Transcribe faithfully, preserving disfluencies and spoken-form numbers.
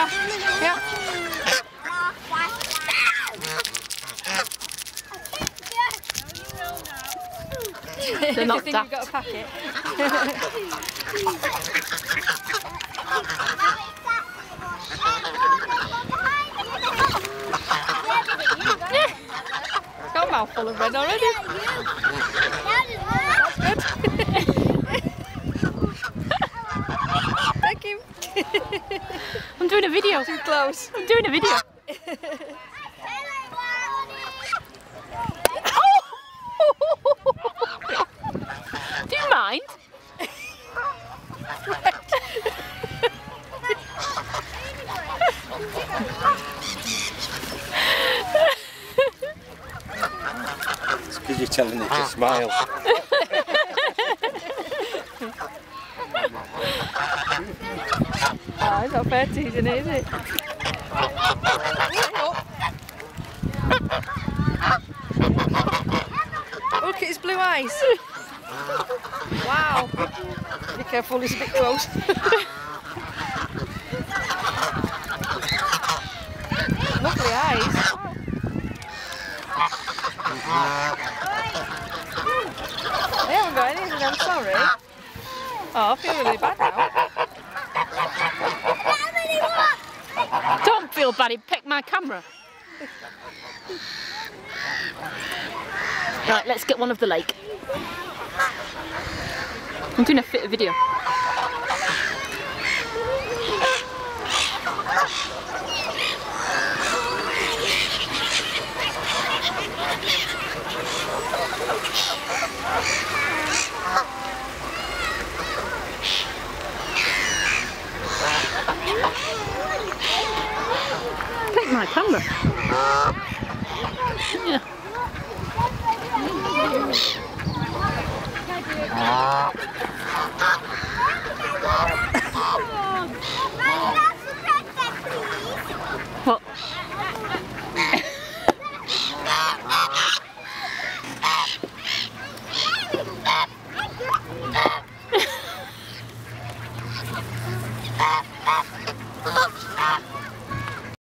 Yeah, yeah. They're not think daft. you've got a packet. Got a mouthful of red already. Thank you. I'm doing a video. Too close. I'm doing a video. Do you mind? It's because you're telling it to smile. Oh, it's not fair teasing it, is it? Look at his blue eyes. Wow. Be careful, he's a bit close. Lovely eyes. They haven't got anything, I'm sorry. Oh, I feel really bad now. Don't feel bad, he picked my camera. Right, let's get one of the lake. I'm doing a fit video. Take my camera. Yeah. What?